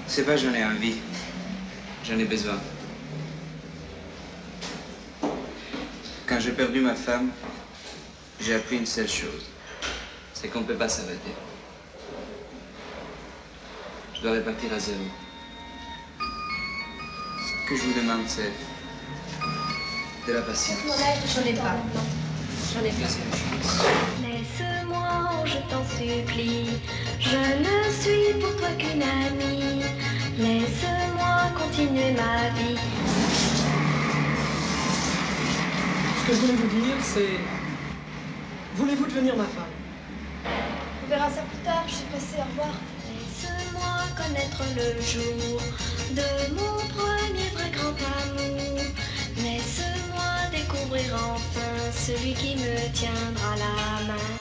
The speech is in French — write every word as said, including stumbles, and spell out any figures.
C'est pas j'en ai envie. J'en ai besoin. Quand j'ai perdu ma femme, j'ai appris une seule chose. C'est qu'on ne peut pas s'arrêter. Je dois repartir à zéro. Ce que je vous demande, c'est de la patience. J'en ai pas. J'en ai pas. Laisse-moi, je t'en supplie. Je ne suis pour toi qu'une amie. Laisse-moi continuer ma vie. Ce que je voulais vous dire, c'est... Voulez-vous devenir ma femme? On verra ça plus tard, je suis pressée, au revoir. Laisse-moi connaître le jour de mon premier vrai grand amour. Laisse-moi découvrir enfin celui qui me tiendra la main.